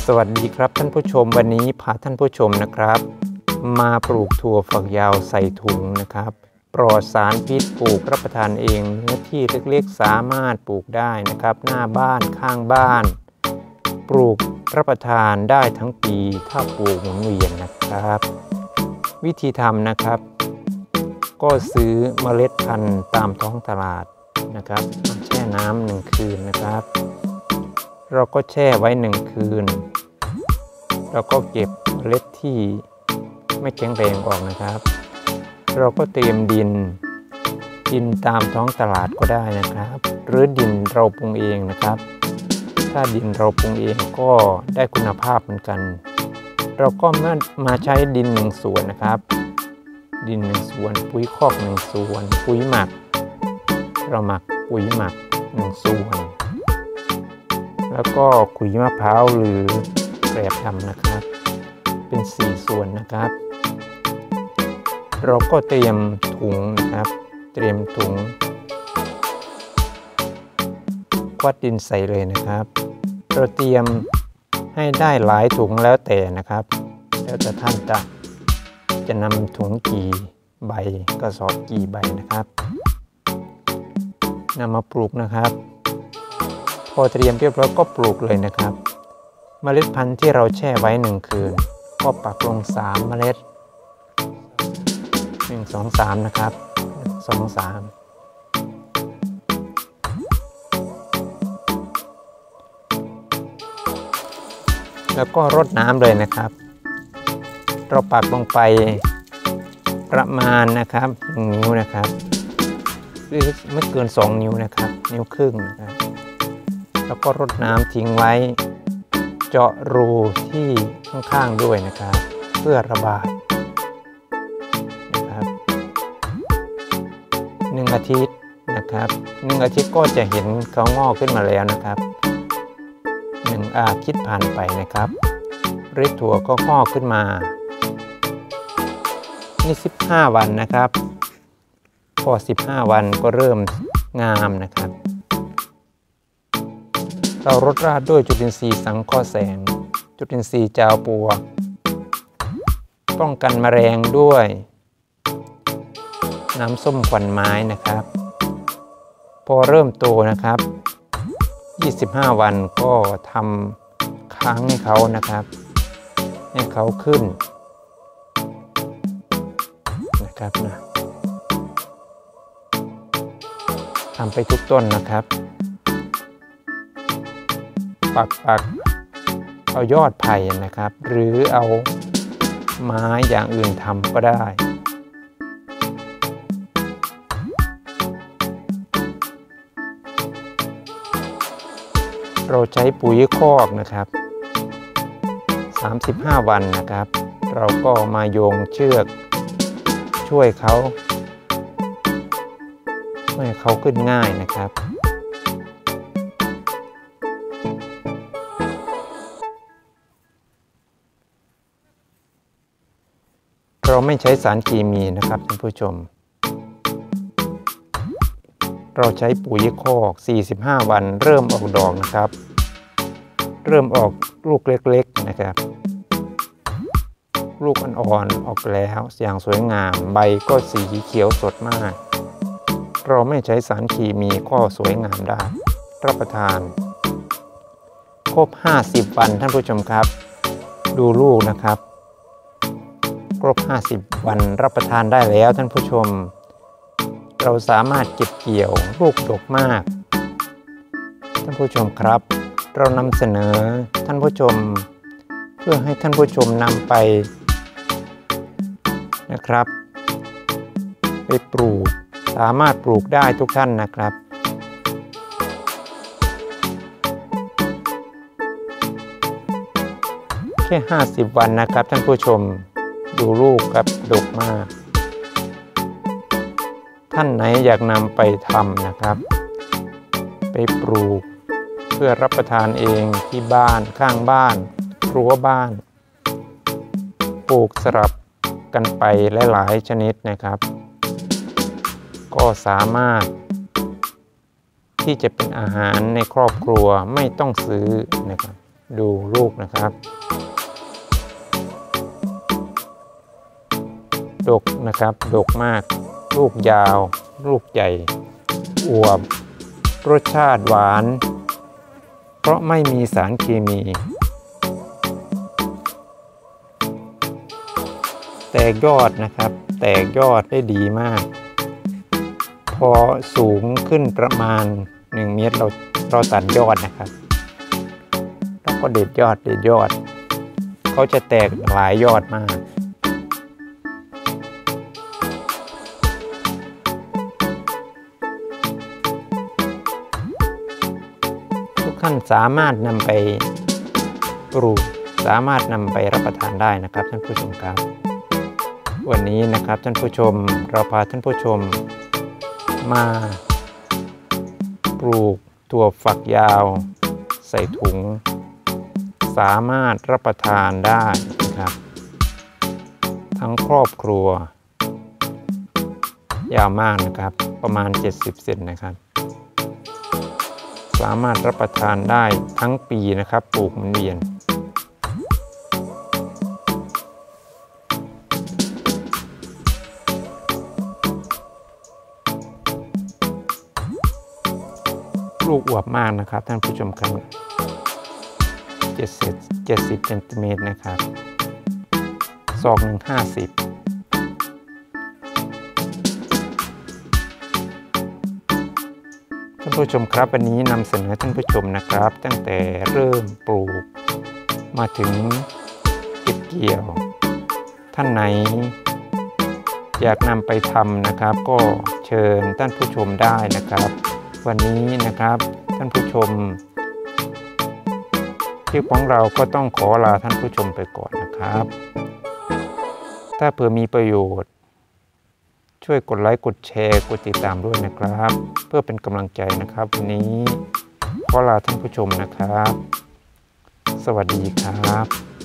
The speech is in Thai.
สวัสดีครับท่านผู้ชมวันนี้พาท่านผู้ชมนะครับมาปลูกถั่วฝักยาวใส่ถุงนะครับปลอดสารพิษปลูกรับประทานเองเนื้อที่เล็กๆสามารถปลูกได้นะครับหน้าบ้านข้างบ้านปลูกรับประทานได้ทั้งปีถ้าปลูกหมุนเวียนนะครับวิธีทำนะครับก็ซื้อเมล็ดพันธุ์ตามท้องตลาดนะครับแช่น้ำ1 คืนนะครับเราก็แช่ไว้1 คืนเราก็เก็บเมล็ดที่ไม่แข็งแรงออกนะครับเราก็เตรียมดินตามท้องตลาดก็ได้นะครับหรือดินเราปรุงเองนะครับถ้าดินเราปรุงเองก็ได้คุณภาพเหมือนกันเราก็มาใช้ดิน1 ส่วนนะครับดิน1 ส่วนปุ๋ยคอก1 ส่วนปุ๋ยหมักเราหมักปุ๋ยหมัก1 ส่วนแล้วก็ขุยมะพร้าวหรือแกลบดำนะครับเป็น4 ส่วนนะครับเราก็เตรียมถุงนะครับเตรียมถุงควักดินใส่เลยนะครับเราเตรียมให้ได้หลายถุงแล้วแต่นะครับแล้วแต่ท่านจะนำถุงกี่ใบกระสอบกี่ใบนะครับนำมาปลูกนะครับพอเตรียมเรียบร้อยก็ปลูกเลยนะครับเมล็ดพันธุ์ที่เราแช่ไว้1 คืนก็ปักลง3 เมล็ด1 2 3นะครับ2 3แล้วก็รดน้ำเลยนะครับเราปักลงไปประมาณนะครับ1 นิ้วนะครับหรือไม่เกิน2 นิ้วนะครับ1.5 นิ้วนะครับแล้วก็รดน้ำทิ้งไว้เจาะรูที่ข้างๆด้วยนะครับเพื่อระบายนะครับ1 อาทิตย์นะครับ1 อาทิตย์ก็จะเห็นเขางอกขึ้นมาแล้วนะครับ1 อาทิตย์ผ่านไปนะครับเมล็ดถั่วก็งอกขึ้นมานี่15 วันนะครับพอ15 วันก็เริ่มงามนะครับเรารดราดด้วยจุลินทรีย์สังเคราะห์แสงจุลินทรีย์จาวปลวกป้องกันแมลงด้วยน้ำส้มควันไม้นะครับพอเริ่มโตนะครับ25 วันก็ทำค้างให้เขานะครับให้เขาขึ้นนะครับนะทำไปทุกต้นนะครับปักเอายอดไผ่นะครับหรือเอาไม้อย่างอื่นทำก็ได้เราใช้ปุ๋ยคอกนะครับ35 วันนะครับเราก็มาโยงเชือกช่วยเขาให้เขาขึ้นง่ายนะครับเราไม่ใช้สารเคมีนะครับท่านผู้ชมเราใช้ปุ๋ยคอก45 วันเริ่มออกดอกนะครับเริ่มออกลูกเล็กๆนะครับลูกอ่อนๆออกแล้วอย่างสวยงามใบก็สีเขียวสดมากเราไม่ใช้สารเคมีก็สวยงามได้รับประทานครบ50 วันท่านผู้ชมครับดูลูกนะครับครบ50 วันรับประทานได้แล้วท่านผู้ชมเราสามารถเก็บเกี่ยวลูกดกมากท่านผู้ชมครับเรานำเสนอท่านผู้ชมเพื่อให้ท่านผู้ชมนำไปนะครับไปปลูกสามารถปลูกได้ทุกท่านนะครับแค่50 วันนะครับท่านผู้ชมดูลูกครับดกมากท่านไหนอยากนำไปทำนะครับไปปลูกเพื่อรับประทานเองที่บ้านข้างบ้านรั้วบ้านปลูกสลับกันไปหลายๆชนิดนะครับก็สามารถที่จะเป็นอาหารในครอบครัวไม่ต้องซื้อนะครับดูลูกนะครับดกนะครับดกมากลูกยาวลูกใหญ่อวบรสชาติหวานเพราะไม่มีสารเคมีแตกยอดนะครับแตกยอดได้ดีมากพอสูงขึ้นประมาณ1 เมตรเราตัดยอดนะครับแล้วก็เด็ดยอดเขาจะแตกหลายยอดมากทุกท่านสามารถนำไปปลูกสามารถนำไปรับประทานได้นะครับท่านผู้ชมครับวันนี้นะครับท่านผู้ชมเราพาท่านผู้ชมมาปลูกถั่วฝักยาวใส่ถุงสามารถรับประทานได้นะครับทั้งครอบครัวยาวมากนะครับประมาณ70 เซนนะครับสามารถรับประทานได้ทั้งปีนะครับปลูกหมุนเวียนลูกอวบมากนะครับท่านผู้ชมครับ70 เซนติเมตรนะครับศอกหนึ่ง50ท่านผู้ชมครับวันนี้นำเสนอท่านผู้ชมนะครับตั้งแต่เริ่มปลูกมาถึงเก็บเกี่ยวท่านไหนอยากนำไปทำนะครับก็เชิญท่านผู้ชมได้นะครับวันนี้นะครับท่านผู้ชมคลิปของเราก็ต้องขอลาท่านผู้ชมไปก่อนนะครับถ้าเผื่อมีประโยชน์ช่วยกดไลค์กดแชร์กดติดตามด้วยนะครับเพื่อเป็นกำลังใจนะครับวันนี้ขอลาท่านผู้ชมนะครับสวัสดีครับ